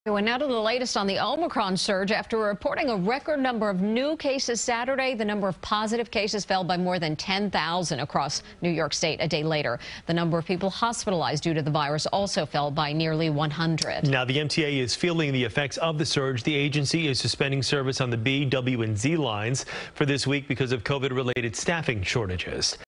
And now to the latest on the Omicron surge. After reporting a record number of new cases Saturday, the number of positive cases fell by more than 10,000 across New York State a day later. The number of people hospitalized due to the virus also fell by nearly 100. Now, the MTA is feeling the effects of the surge. The agency is suspending service on the B, W, and Z lines for this week because of COVID-related staffing shortages.